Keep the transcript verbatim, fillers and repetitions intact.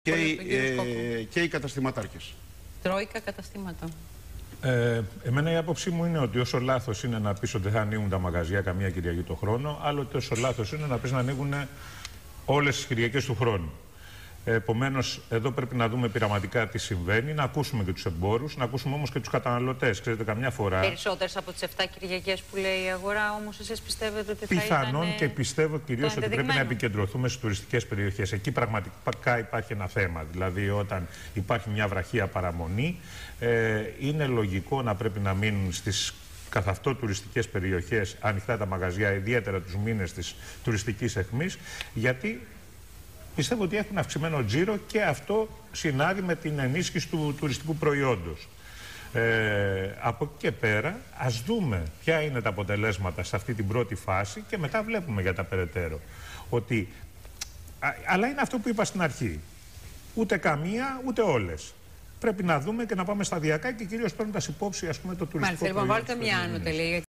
Και οι, ε, και οι καταστηματάρχες. Τρόικα καταστήματα. Ε, εμένα η άποψή μου είναι ότι όσο λάθος είναι να πεις ότι δεν θα ανοίγουν τα μαγαζιά καμία Κυριακή το χρόνο, άλλο ότι όσο λάθος είναι να πεις να ανοίγουν όλες τις Κυριακές του χρόνου. Επομένως, εδώ πρέπει να δούμε πειραματικά τι συμβαίνει, να ακούσουμε και τους εμπόρους, να ακούσουμε όμως και τους καταναλωτές. Ξέρετε, καμιά φορά. Περισσότερες από τις εφτά Κυριακές που λέει η αγορά, όμως εσείς πιστεύετε ότι θα πιθανόν ήταν... και πιστεύω κυρίως ότι πρέπει να επικεντρωθούμε στις τουριστικές περιοχές. Εκεί πραγματικά υπάρχει ένα θέμα. Δηλαδή, όταν υπάρχει μια βραχία παραμονή, ε, είναι λογικό να πρέπει να μείνουν στις καθ' αυτό τουριστικές περιοχές ανοιχτά τα μαγαζιά, ιδιαίτερα τους μήνες της τουριστικής αιχμής, γιατί πιστεύω ότι έχουν αυξημένο τζίρο και αυτό συνάδει με την ενίσχυση του τουριστικού προϊόντος. Ε, από εκεί και πέρα, ας δούμε ποια είναι τα αποτελέσματα σε αυτή την πρώτη φάση και μετά βλέπουμε για τα περαιτέρω. Ότι, α, αλλά είναι αυτό που είπα στην αρχή. Ούτε καμία, ούτε όλες. Πρέπει να δούμε και να πάμε σταδιακά και κυρίως παίρνοντας υπόψη, ας πούμε, το τουριστικό προϊόντος. Μάλιστα, λοιπόν, βάλτε μια άνω τελεία.